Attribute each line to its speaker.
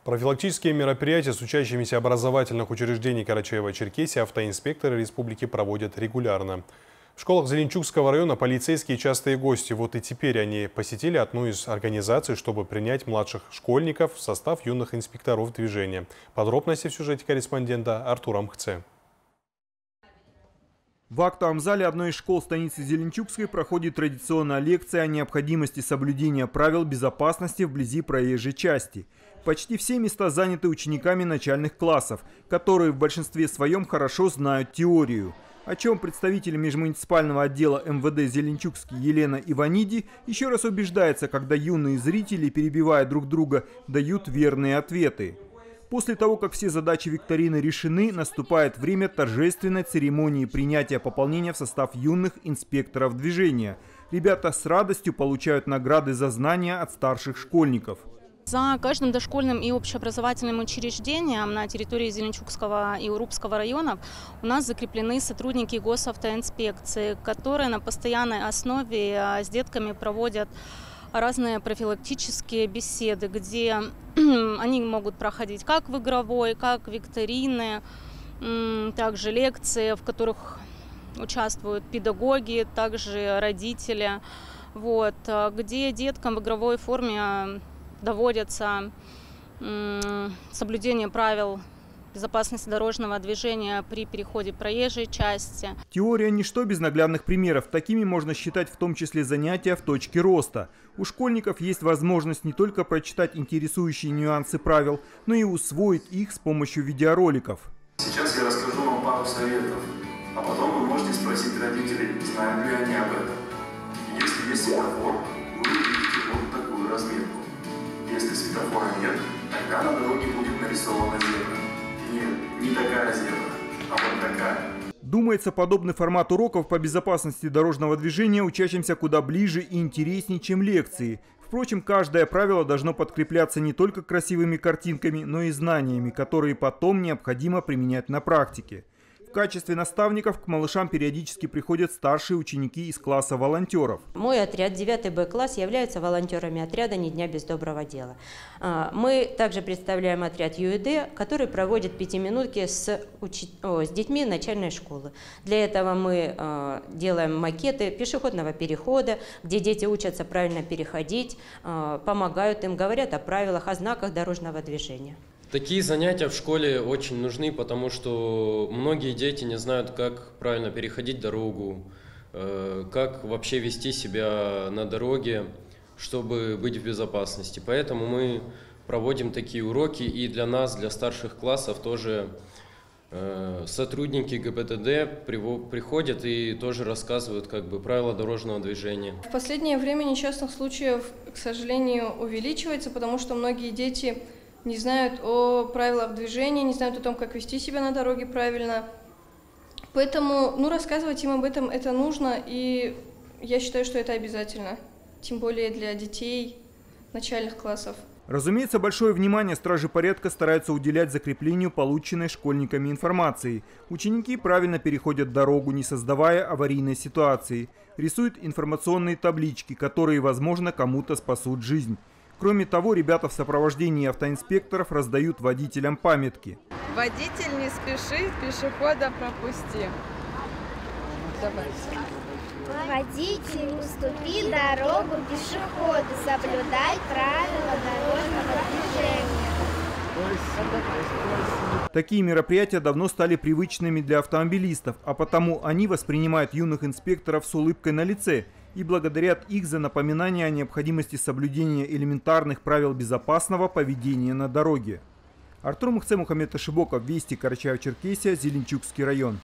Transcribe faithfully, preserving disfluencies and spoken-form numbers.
Speaker 1: Профилактические мероприятия с учащимися образовательных учреждений Карачаево-Черкесии автоинспекторы республики проводят регулярно. В школах Зеленчукского района полицейские частые гости. Вот и теперь они посетили одну из организаций, чтобы принять младших школьников в состав юных инспекторов движения. Подробности в сюжете корреспондента Артура Мхце.
Speaker 2: В актовом зале одной из школ станицы Зеленчукской проходит традиционная лекция о необходимости соблюдения правил безопасности вблизи проезжей части. Почти все места заняты учениками начальных классов, которые в большинстве своем хорошо знают теорию. О чем представитель межмуниципального отдела эм вэ дэ Зеленчукский Елена Иваниди еще раз убеждается, когда юные зрители, перебивая друг друга, дают верные ответы. После того, как все задачи викторины решены, наступает время торжественной церемонии принятия пополнения в состав юных инспекторов движения. Ребята с радостью получают награды за знания от старших школьников.
Speaker 3: За каждым дошкольным и общеобразовательным учреждением на территории Зеленчукского и Урупского районов у нас закреплены сотрудники госавтоинспекции, которые на постоянной основе с детками проводят разные профилактические беседы, где они могут проходить как в игровой, как викторины, также лекции, в которых участвуют педагоги, также родители, вот, где деткам в игровой форме доводится соблюдение правил безопасности дорожного движения при переходе проезжей части.
Speaker 2: Теория – ничто без наглядных примеров. Такими можно считать в том числе занятия в точке роста. У школьников есть возможность не только прочитать интересующие нюансы правил, но и усвоить их с помощью видеороликов.
Speaker 4: Сейчас я расскажу вам пару советов, а потом вы можете спросить родителей, знают ли они об этом. Если есть светофор, вы увидите вот такую разметку. Если светофора нет, тогда на дороге будет нарисована зебра. Нет, не такая зебра, а вот такая.
Speaker 2: Думается, подобный формат уроков по безопасности дорожного движения учащимся куда ближе и интереснее, чем лекции. Впрочем, каждое правило должно подкрепляться не только красивыми картинками, но и знаниями, которые потом необходимо применять на практике. В качестве наставников к малышам периодически приходят старшие ученики из класса волонтеров.
Speaker 5: Мой отряд, девятый бэ класс, является волонтерами отряда «Ни дня без доброго дела». Мы также представляем отряд ю и дэ, который проводит пятиминутки с, уч... О, с детьми начальной школы. Для этого мы делаем макеты пешеходного перехода, где дети учатся правильно переходить, помогают им, говорят о правилах, о знаках дорожного движения.
Speaker 6: Такие занятия в школе очень нужны, потому что многие дети не знают, как правильно переходить дорогу, как вообще вести себя на дороге, чтобы быть в безопасности. Поэтому мы проводим такие уроки, и для нас, для старших классов, тоже сотрудники гэ бэ тэ дэ приходят и тоже рассказывают как бы правила дорожного движения.
Speaker 7: В последнее время несчастных случаев, к сожалению, увеличивается, потому что многие дети не знают о правилах движения, не знают о том, как вести себя на дороге правильно. Поэтому, ну, рассказывать им об этом это нужно, и я считаю, что это обязательно, тем более для детей начальных классов.
Speaker 2: Разумеется, большое внимание стражи порядка стараются уделять закреплению полученной школьниками информации. Ученики правильно переходят дорогу, не создавая аварийной ситуации. Рисуют информационные таблички, которые, возможно, кому-то спасут жизнь. Кроме того, ребята в сопровождении автоинспекторов раздают водителям памятки.
Speaker 8: Водитель, не спеши, пешехода пропусти. Давайте.
Speaker 9: Водитель, уступи дорогу пешеходу, соблюдай правила дорожного движения.
Speaker 2: Такие мероприятия давно стали привычными для автомобилистов, а потому они воспринимают юных инспекторов с улыбкой на лице и благодарят их за напоминание о необходимости соблюдения элементарных правил безопасного поведения на дороге. Артур Мхце, Мухаммед Ашибоков, Вести, Карачаево-Черкесия, Зеленчукский район.